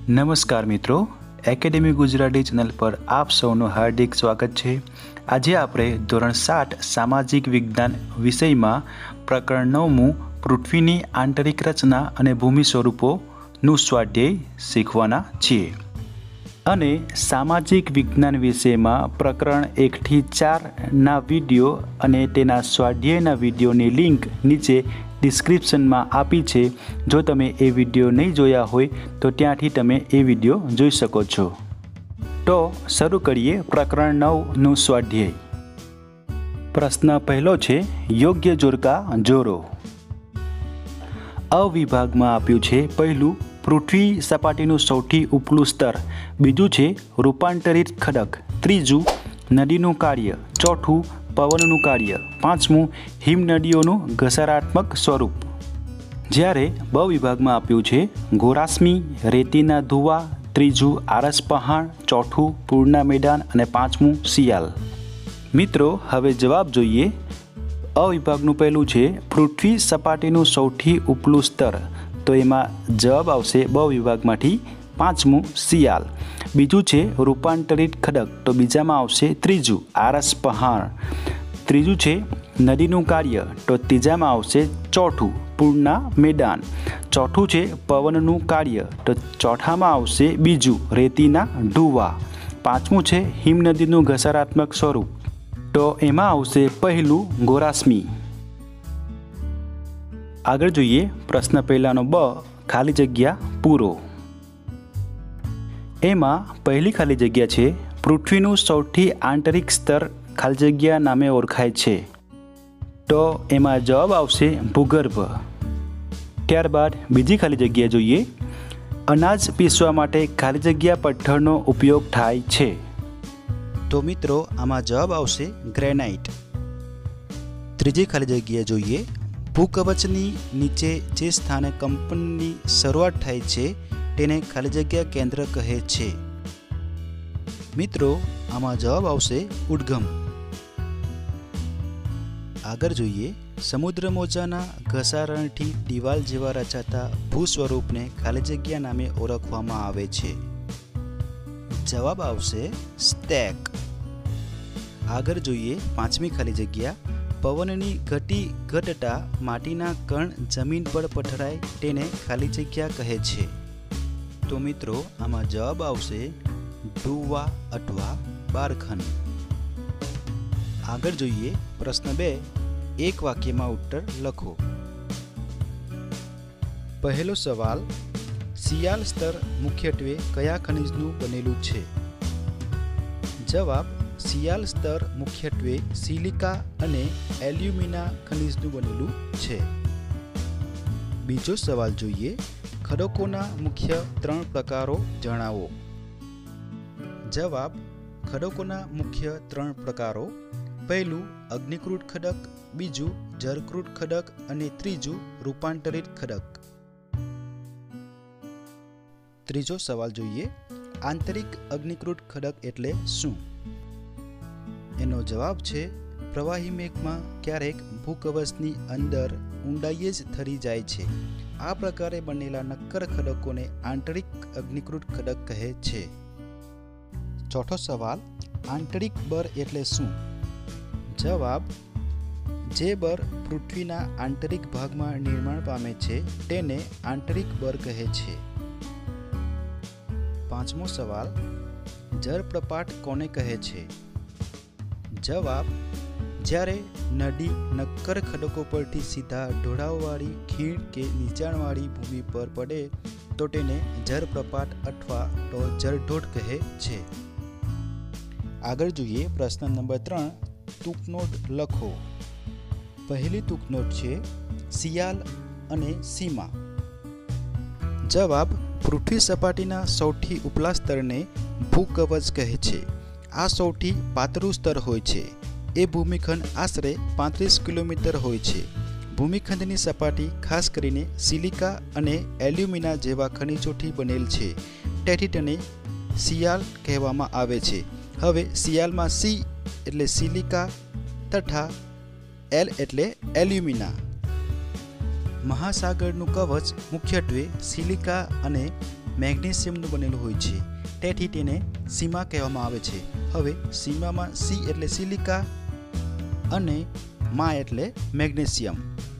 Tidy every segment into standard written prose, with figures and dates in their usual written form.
નમસ્કાર મિત્રો, academy Gujarati channel પર આપ સૌનું હાર્દિક સ્વાગત છે। આજે આપણે ધોરણ 7 સામાજિક વિજ્ઞાન વિષયમાં પ્રકરણ 9મું પૃથ્વીની આંતરિક રચના અને ભૂમિ સ્વરૂપોનું સ્વાધ્યાય શીખવાના છીએ। અને સામાજિક વિજ્ઞાન વિષયમાં પ્રકરણ 1 થી 4ના વિડીયો અને તેના સ્વાધ્યાયના વિડીયોની લિંક નીચે ડિસ્ક્રિપ્શનમાં આપી છે। જો તમે એ વિડીયો નહીં જોયા હોય તો ત્યાંથી તમે એ વિડીયો જોઈ શકો છો। તો શરૂ કરીએ પ્રકરણ 9નું સ્વાધ્યાય। પ્રશ્ન પહેલો છે, યોગ્ય જોડકા જોડો। અ વિભાગમાં આપ્યું છે, પહેલું પૃથ્વી સપાટીનું સૌથી ઉપલું સ્તર, બીજું છે રૂપાંતરિત ખડક, ત્રીજું નદીનું કાર્ય, ચોથું પવનનું કાર્ય, પાંચમું હિમનદીઓનું ઘસારાત્મક સ્વરૂપ। જ્યારે બ વિભાગમાં આપ્યું છે ગોરાસ્મી, રેતીના ધુવા, ત્રીજું આરસ પહાણ, ચોથું પૂરના મેદાન અને પાંચમું શિયાળ। મિત્રો હવે જવાબ જોઈએ। અ વિભાગનું પહેલું છે પૃથ્વી સપાટીનું સૌથી ઉપલું સ્તર, તો એમાં જવાબ આવશે બ વિભાગમાંથી પાંચમું શિયાળ। બીજું છે રૂપાંતરિત ખડક, તો બીજામાં આવશે ત્રીજું આરસ પહાણ। ત્રીજું છે નદીનું કાર્ય, તો ત્રીજામાં આવશે ચોથું પૂરના મેદાન। ચોથું છે પવનનું કાર્ય, તો ચોથામાં આવશે બીજું રેતીના ઢૂવા। પાંચમું છે હિમનદીનું ઘસારાત્મક સ્વરૂપ, તો એમાં આવશે પહેલું ગોરાસ્મી। આગળ જોઈએ પ્રશ્ન પહેલાનો બ, ખાલી જગ્યા પૂરો। એમાં પહેલી ખાલી જગ્યા છે પૃથ્વીનું સૌથી આંતરિક સ્તર ખાલી જગ્યા નામે ઓળખાય છે, તો એમાં જવાબ આવશે ભૂગર્ભ। ત્યારબાદ બીજી ખાલી જગ્યા જોઈએ, અનાજ પીસવા માટે ખાલી જગ્યા પથ્થરનો ઉપયોગ થાય છે, તો મિત્રો આમાં જવાબ આવશે ગ્રેનાઇટ। ત્રીજી ખાલી જગ્યા જોઈએ, ભૂકવચની નીચે જે સ્થાને કંપનની શરૂઆત થાય છે તેને ખાલી જગ્યા કેન્દ્ર કહે છે, મિત્રો આમાં જવાબ આવશે ઉદ્ગમ। આગળ જોઈએ, સમુદ્ર મોજાના ઘસારણથી દિવાલ જેવા રચાતા ભૂ સ્વરૂપને ખાલી જગ્યા નામે ઓળખવામાં આવે છે, જવાબ આવશે સ્ટેક। આગળ જોઈએ પાંચમી ખાલી જગ્યા, પવનની ગતિ ઘટતા માટીના કણ જમીન પર પથરાય તેને ખાલી જગ્યા કહે છે, તો મિત્રો આમાં જવાબ આવશે ઢૂવા અથવા બારખન। આગળ જોઈએ પ્રશ્ન 2, એક વાક્યમાં ઉત્તર લખો। પહેલો સવાલ, શિયાળ સ્તર મુખ્યત્વે કયા ખનિજનું બનેલું છે? જવાબ, શિયાળ સ્તર મુખ્યત્વે સિલિકા અને એલ્યુમિના ખનિજનું બનેલું છે। બીજો સવાલ જોઈએ, ખડકોના મુખ્ય 3 પ્રકારો જણાવો। જવાબ, ખડકોના મુખ્ય 3 પ્રકારો, પહેલું અગ્નિકૃત ખડક, બીજું જળકૃત ખડક અને ત્રીજું રૂપાંતરિત ખડક। ત્રીજો સવાલ જોઈએ, આંતરિક અગ્નિકૃત ખડક એટલે શું? એનો જવાબ છે પ્રવાહી મેઘમાં ક્યારેક ભૂકવચની અંદર ઊંડાઈએ જ થરી જાય છે, આ પ્રકારે બનેલા નક્કર ખડકોને આંતરિક અગ્નિકૃત ખડક કહે છે। ચોથો સવાલ, આંતરિક બર એટલે શું? જવાબ, જે બર પૃથ્વીના આંતરિક ભાગમાં નિર્માણ પામે છે તેને આંતરિક બર કહે છે। પાંચમો સવાલ, જળપ્રપાત કોને કહે છે? જવાબ, જ્યારે નદી નક્કર ખડકો પરથી સીધા ઢોળાવવાળી ખીણ કે નીચાણવાળી ભૂમિ પર પડે તો તેને જળપ્રપાત અથવા તો જળઢોળ કહે છે। આગળ જોઈએ પ્રશ્ન નંબર 3, ટૂંકનોટ લખો। પહેલી ટૂંકનોટ છે શિયાળ અને સીમા। જવાબ, પૃથ્વી સપાટીના સૌથી ઉપલા સ્તરને ભૂકવચ કહે છે। આ સૌથી પાતળું સ્તર હોય છે। એ ભૂમિખંડ આશરે 35 કિલોમીટર હોય છે। ભૂમિખંડની સપાટી ખાસ કરીને સિલિકા અને એલ્યુમિના જેવા ખનિજોથી બનેલ છે, તેથી તેને શિયાળ કહેવામાં આવે છે। હવે શિયાળમાં સી એટલે સિલિકા તથા એલ એટલે એલ્યુમિના। મહાસાગરનું કવચ મુખ્યત્વે સિલિકા અને મેગ્નેશિયમનું બનેલું હોય છે, તેથી તેને સીમા કહેવામાં આવે છે. હવે સીમામાં સી એટલે સિલિકા અને મા એટલે મેગ્નેશિયમ.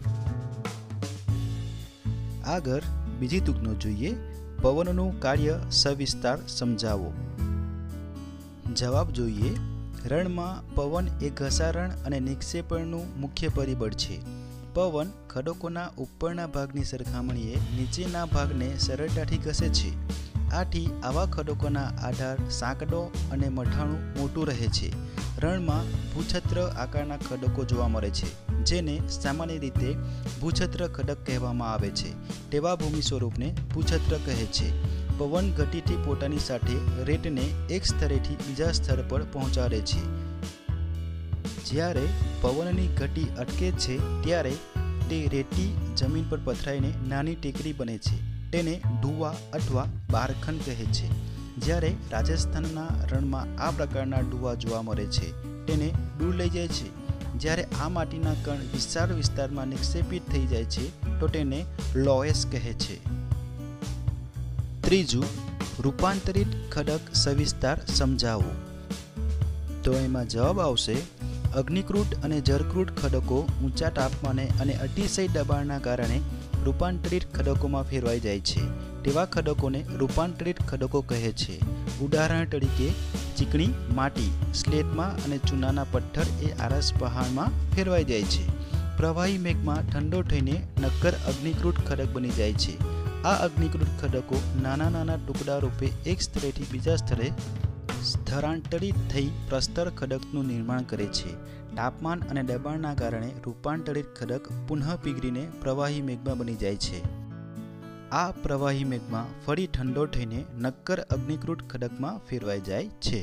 આગળ બીજી તુકનો જોઈએ. પવનનું કાર્ય સવિસ્તાર સમજાવો. જવાબ જોઈએ. રણમાં પવન એ ઘસારણ અને નિક્ષેપણનું મુખ્ય પરિબળ છે. પવન ખડકોના ઉપરના ભાગની સરખામણીએ નીચેના ભાગને સરળતાથી ઘસે છે. આથી આવા ખડકોના આધાર સાંકડો અને મઠાણું મોટું રહે છે. રણમાં ભૂછત્ર આકારના ખડકો જોવા મળે છે, જેને સામાન્ય રીતે ભૂછત્ર ખડક કહેવામાં આવે છે. તેવા ભૂમિ સ્વરૂપને ભૂછત્ર કહે છે. પવન ગતિથી પોતાની સાથે રેતને એક સ્થળેથી બીજા સ્થળ પર પહોંચાડે છે. જ્યારે પવનની ગતિ અટકે છે ત્યારે તે રેતી જમીન પર પથરાઈને નાની ટેકરી બને છે. તેને ઢુવા અથવા બારખન કહે છે. જ્યારે રાજસ્થાનના રણમાં આ પ્રકારના ઢુવા જોવા મળે છે, તેને દૂર લઈ જાય છે. જ્યારે આ માટીના કણ વિશાળ વિસ્તારમાં નિક્ષેપિત થઈ જાય છે તો તેને લોએસ કહે છે. ત્રીજું, રૂપાંતરિત ખડક સવિસ્તાર સમજાવો. તો એમાં જવાબ આવશે અગ્નિકૃત અને જળકૃત ખડકો ઊંચા તાપમાને અને અતિશય દબાણના કારણે રૂપાંતરિત ખડકોમાં ફેરવાઈ જાય છે. તેવા ખડકોને રૂપાંતરિત ખડકો કહે છે. ઉદાહરણ તરીકે ચીકણી માટી સ્લેટમાં અને ચૂનાના પથ્થર એ આરસ પહાડમાં ફેરવાઈ જાય છે. પ્રવાહી મેઘમાં ઠંડો થઈને નક્કર અગ્નિકૃત ખડક બની જાય છે. આ અગ્નિકૃત ખડકો નાના નાના ટુકડા રૂપે એક સ્થળેથી બીજા સ્થળે સ્થળાંતરિત થઈ પ્રસ્તર ખડકનું નિર્માણ કરે છે. તાપમાન અને દબાણના કારણે રૂપાંતરિત ખડક પુનઃ પીગળીને પ્રવાહી મેઘમાં બની જાય છે. આ પ્રવાહી મેઘમાં ફરી ઠંડો થઈને નક્કર અગ્નિકૃત ખડકમાં ફેરવાઈ જાય છે.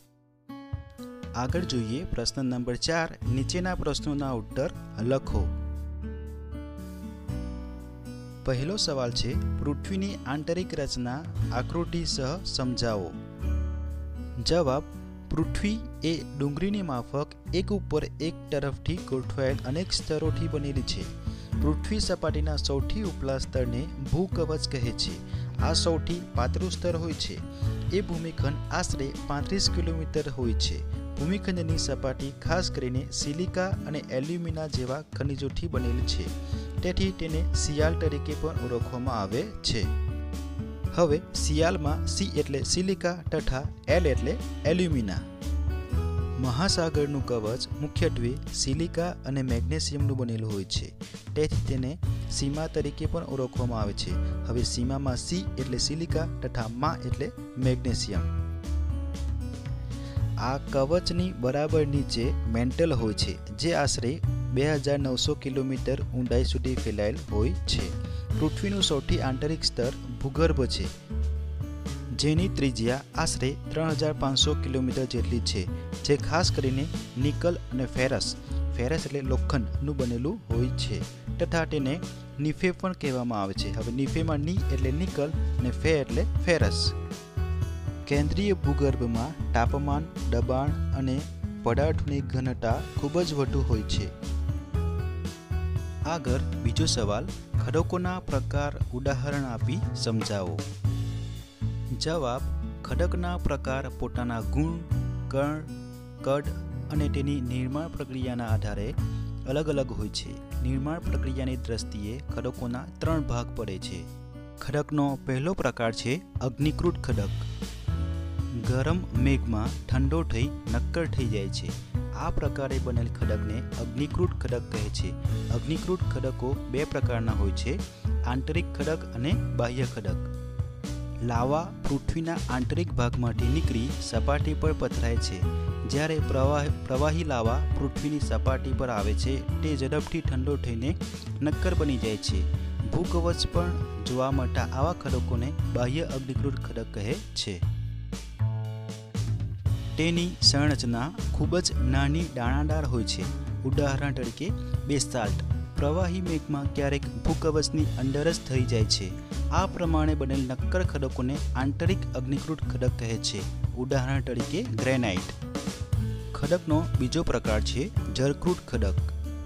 આગળ જોઈએ પ્રશ્ન નંબર 4. નીચેના પ્રશ્નોના ઉત્તર લખો. પહેલો સવાલ છે પૃથ્વીની આંતરિક રચના આકૃતિ સહ સમજાવો. જવાબ પૃથ્વી એ ડુંગળીની માફક એક ઉપર એક તરફથી ગોઠવાયેલ અનેક સ્તરોથી બનેલી છે. પૃથ્વી સપાટીના સૌથી ઉપલા સ્તરને ભૂકવચ કહે છે. આ સૌથી પાતળું સ્તર હોય છે. એ ભૂમિખંડ આશરે 35 કિલોમીટર હોય છે. ભૂમિખંડની સપાટી ખાસ કરીને સિલિકા અને એલ્યુમિના જેવા ખનિજોથી બનેલી છે. તેથી તેને શિયાળ તરીકે પણ ઓળખવામાં આવે છે. હવે શિયાળમાં સી એટલે સિલિકા તથા એલ એટલે એલ્યુમિના. મહાસાગરનું કવચ મુખ્યત્વે સિલિકા અને મેગ્નેશિયમનું બનેલું હોય છે. તેથી તેને સીમા તરીકે પણ ઓળખવામાં આવે છે. હવે સીમામાં સી એટલે સિલિકા તથા મા એટલે મેગ્નેશિયમ. આ કવચની બરાબર નીચે મેન્ટલ હોય છે, જે આશરે 2900 કિલોમીટર ઊંડાઈ સુધી ફેલાયેલ હોય છે. પૃથ્વીનું સૌથી આંતરિક સ્તર ભૂગર્ભ છે, જેની ત્રિજ્યા આશરે 3500 કિલોમીટર જેટલી છે, જે ખાસ કરીને નિકલ અને ફેરસ એટલે લોખંડનું બનેલું હોય છે તથા તેને નિફે પણ કહેવામાં આવે છે. હવે નિફેમાં ની એટલે નિકલ અને ફે એટલે ફેરસ. કેન્દ્રીય ભૂગર્ભમાં તાપમાન, દબાણ અને પદાર્થોની ઘનતા ખૂબ જ વધુ હોય છે. આગળ બીજો સવાલ ખડકોના પ્રકાર ઉદાહરણ આપી સમજાવો. જવાબ ખડકના પ્રકાર પોતાના ગુણ, કદ અને તેની નિર્માણ પ્રક્રિયાના આધારે અલગ અલગ હોય છે. નિર્માણ પ્રક્રિયાની દ્રષ્ટિએ ખડકોના 3 ભાગ પડે છે. ખડકનો પહેલો પ્રકાર છે અગ્નિકૃત ખડક. ગરમ મેઘમાં ઠંડો થઈ નક્કર થઈ જાય છે. આ પ્રકારે બનેલ ખડકને અગ્નિકૃત ખડક કહે છે. અગ્નિકૃત ખડકો 2 પ્રકારના હોય છે, આંતરિક ખડક અને બાહ્ય ખડક. લાવા પૃથ્વીના આંતરિક ભાગમાંથી નીકળી સપાટી પર પથરાય છે. જ્યારે પ્રવાહી લાવા પૃથ્વીની સપાટી પર આવે છે, તે ઝડપથી ઠંડો થઈને નક્કર બની જાય છે. ભૂકવચ પણ જોવા મળતા આવા ખડકોને બાહ્ય અગ્નિકૃત ખડક કહે છે. તેની સંરચના ખૂબ જ નાની દાણાદાર હોય છે. ઉદાહરણ તરીકે બેસાલ્ટ પ્રવાહી મેઘમાં ક્યારેક ભૂકવચની અંદર જ થઈ જાય છે. આ પ્રમાણે બનેલ નક્કર ખડકોને આંતરિક અગ્નિકૃત ખડક કહે છે. ઉદાહરણ તરીકે ગ્રેનાઇટ. ખડકનો બીજો પ્રકાર છે જળકૃત ખડક.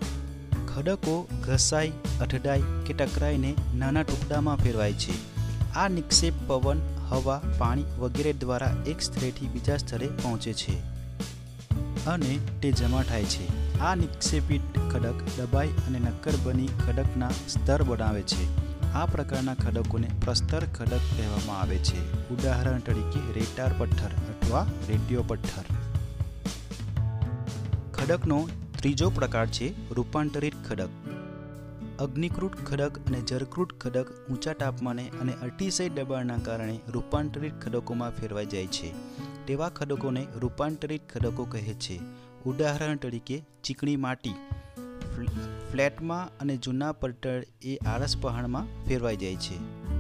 ખડકો ઘસાઈ, અથડાઈ કે ટકરાઈને નાના ટુકડામાં ફેરવાય છે. આ નિક્ષેપ પવન, હવા, પાણી વગેરે દ્વારા એક સ્થળેથી બીજા સ્થળે પહોંચે છે અને તે જમા થાય છે. આ નિક્ષેપિત ખડક દબાઈ અને નક્કર બની ખડકના સ્તર બનાવે છે. આ પ્રકારના ખડકોને પ્રસ્તર ખડક કહેવામાં આવે છે. ઉદાહરણ તરીકે રેતાળ પથ્થર અથવા રેડિયો પથ્થર. ખડકનો ત્રીજો પ્રકાર છે રૂપાંતરિત ખડક. અગ્નિકૃત ખડક અને જળકૃત ખડક ઊંચા તાપમાને અને અતિશય દબાણના કારણે રૂપાંતરિત ખડકોમાં ફેરવાઈ જાય છે. તેવા ખડકોને રૂપાંતરિત ખડકો કહે છે. ઉદાહરણ તરીકે ચીકણી માટી ફ્લેટમાં અને જૂના પથ્થર એ આરસ પહાણમાં ફેરવાઈ જાય છે.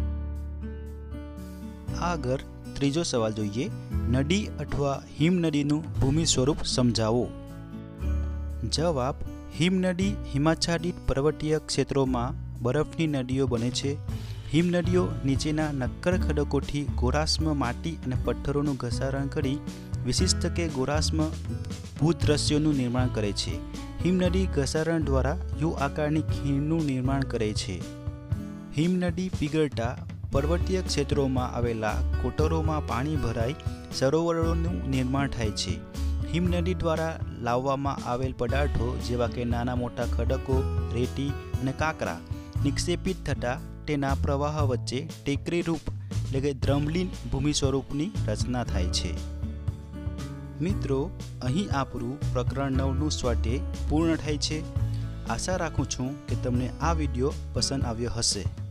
આગળ ત્રીજો સવાલ જોઈએ. નદી અથવા હિમનદીનું ભૂમિ સ્વરૂપ સમજાવો. જવાબ: હિમનદી હિમાચ્છાદિત પર્વતીય ક્ષેત્રોમાં બરફની નદીઓ બને છે. હિમનદીઓ નીચેના નક્કર ખડકોથી ગોરાશ્મ માટી અને પથ્થરોનું ઘસારણ કરી વિશિષ્ટ કે ગોરાશ્મ ભૂદ્રશ્યોનું નિર્માણ કરે છે. હિમનદી ઘસારણ દ્વારા યુ આકારની ખીણનું નિર્માણ કરે છે. હિમનદી પીગળતા પર્વતીય ક્ષેત્રોમાં આવેલા કોટરોમાં પાણી ભરાઈ સરોવરોનું નિર્માણ થાય છે. હિમનદી દ્વારા લાવવામાં આવેલ પદાર્થો જેવા કે નાના મોટા ખડકો, રેતી અને કાંકરા નિક્ષેપિત થતાં તેના પ્રવાહ વચ્ચે ટેકરીરૂપ એટલે કે દ્રમલીન ભૂમિ સ્વરૂપની રચના થાય છે. મિત્રો, અહીં આપણું પ્રકરણ 9નું સ્વાધ્યાય પૂર્ણ થાય છે. આશા રાખું છું કે તમને આ વિડીયો પસંદ આવ્યો હશે.